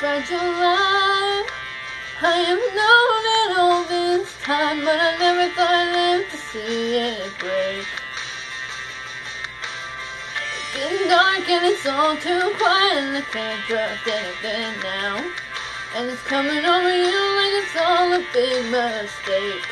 fragile life. I have known it all this time, but I never thought I'd live to see it break. It's getting dark and it's all too quiet, and I can't trust anything now. And it's coming over you like it's all a big mistake.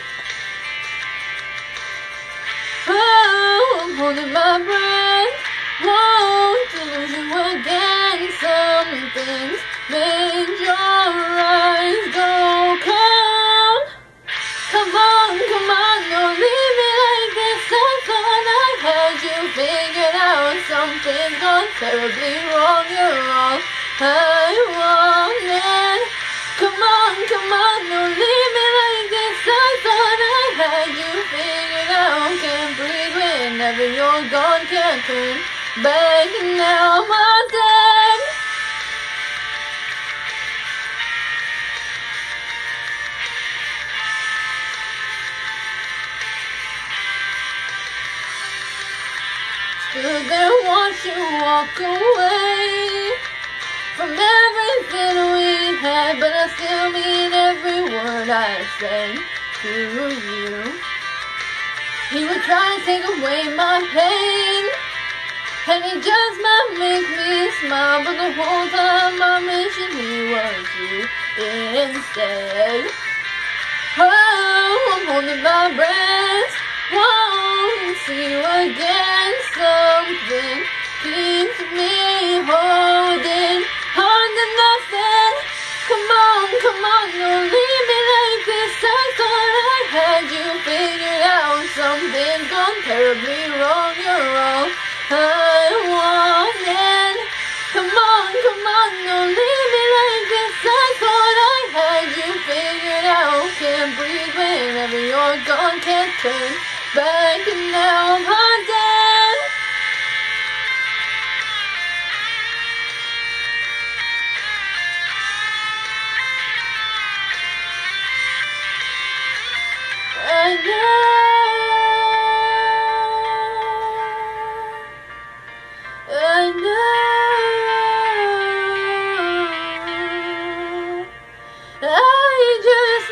Oh, I'm holding my breath, won't lose you again. Something's made your eyes go cold. Come on, don't leave me like this. I thought I had you figured out. Something's gone terribly wrong, you're all I wanted. Come on, don't leave me like this. I thought I had you figured out. Can't breathe whenever you're gone, can't turn back, now I'm dead. Stood there, watched you walk away from everything we had, but I still mean every word I say to you. He would try to take away my pain, and he just might make me smile, but the whole time I'm wishing he was you instead. Oh, I'm holding my breath, won't see you again. Something keeps me holding on to nothing. Come on, don't leave me like this. I thought I had you figured out. Something's gone terribly wrong, you're all I wanted. Come on, don't leave me like this. I thought I had you figured out. Can't breathe whenever you're gone, can't turn back, and now I'm haunted. I just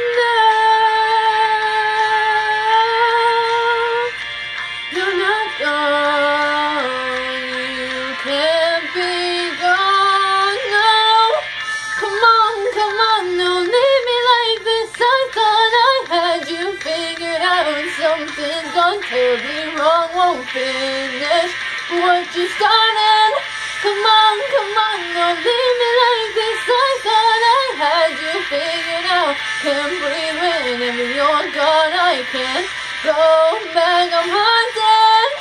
know you're not gone, you can't be gone, no. Come on, don't leave me like this. I thought I had you figured out. Something's gone terribly wrong, won't finish what you started. Come on, don't leave me like this. I thought I had you figured out. Can't breathe whenever you're gone. I can't go back, I'm haunted.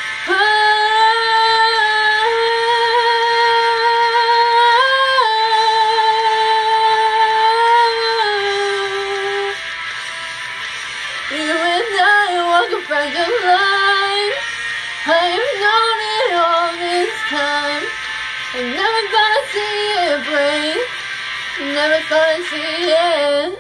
You and I walk a fragile line. I have known it all this time. I never thought I'd see it break. Never thought I'd see it.